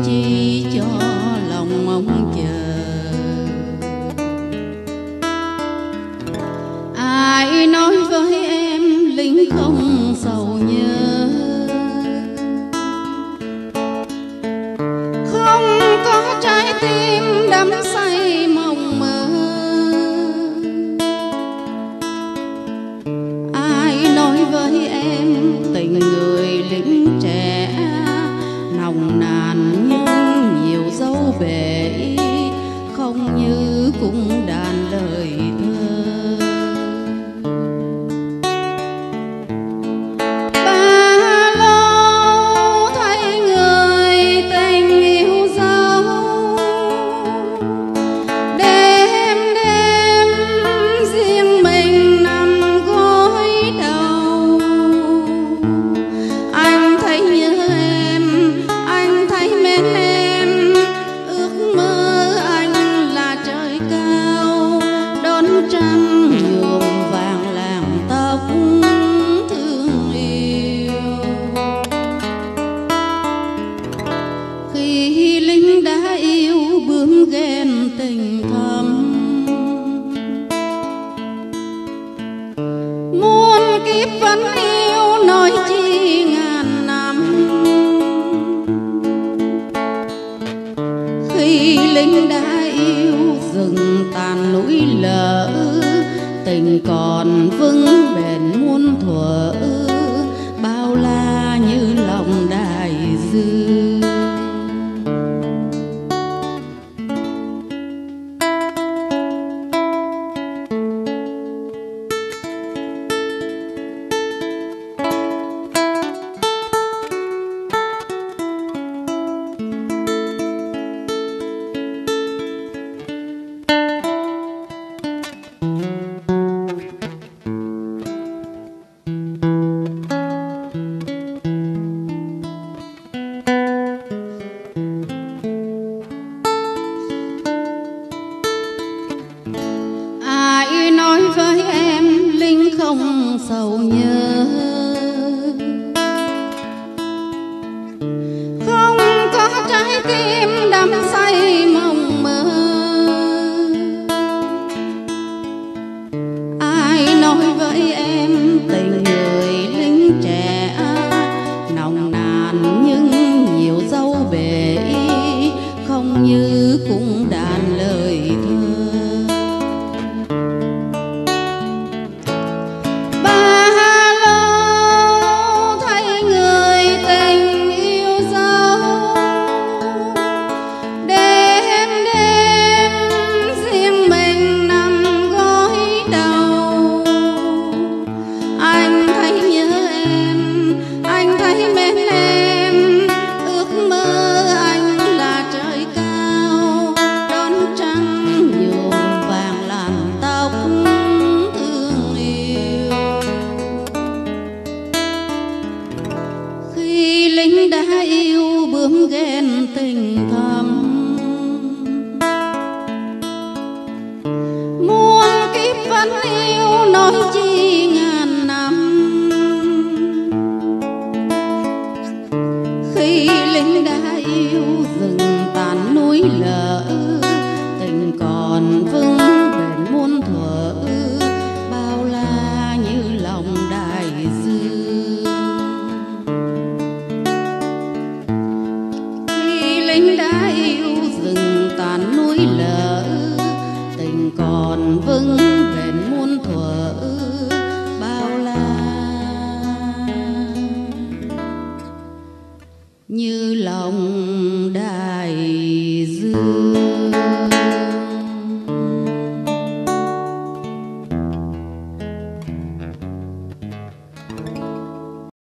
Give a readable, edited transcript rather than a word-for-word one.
chi cho lòng mong chờ. Ai nói với em lính không sầu nhớ, không có trái tim đắm say mộng mơ. Ai nói với em tình người lính trẻ nồng nàn nhưng nhiều dấu bể, không như cung đàn lời thơ. Khi lính đã yêu bướm ghen tình thầm, muôn kiếp vẫn yêu nói chi ngàn năm. Khi lính đã yêu rừng tàn núi lở, tình còn vững bền muôn thuở, bao la như lòng đại dương. Với em lính không sầu nhớ, không có trái tim đắm say mộng mơ. Ai nói với em tình người lính trẻ nồng nàn nhưng nhiều dấu bể, không như cung đàn lời thơ. Lính đã yêu bướm ghen tình thầm, muôn kiếp vẫn yêu nói chi ngàn năm. Khi lính đã yêu rừng tàn núi lở, tình còn vững bền muôn thuở, bao la như lòng đại dương. Lính đã yêu rừng tàn núi lở, tình còn vững bền muôn thuở, bao la như lòng đại